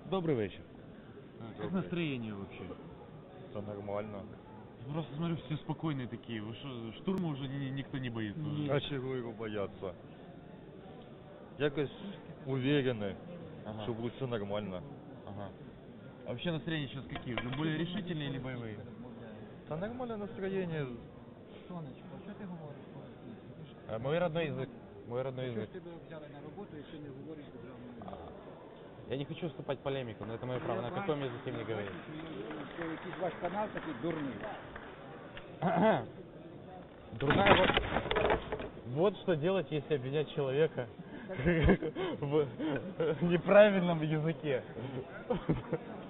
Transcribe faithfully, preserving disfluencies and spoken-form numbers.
Добрый вечер. Как Добрый. настроение вообще? Все нормально. Просто смотрю, все спокойные такие. Вы что, штурма уже ни- никто не боится уже. А чого його бояться? Якось уверены, Ага. что будет все нормально. Ага. А вообще настроения сейчас какие? Уже более решительные или боевые? Да нормальное настроение. Сонечко, що ти говориш? А, мой родной язык. Мой родной Що язык. ж тебе взяли на роботу, якщо не говориш державною мовою? Я не хочу вступать в полемику, но это мое право. На Я каком бачу, языке мне я говорить? бачу, що якийсь ваш канал такий дурний. Другая вот... Вот что делать, если обвинять человека в неправильном языке.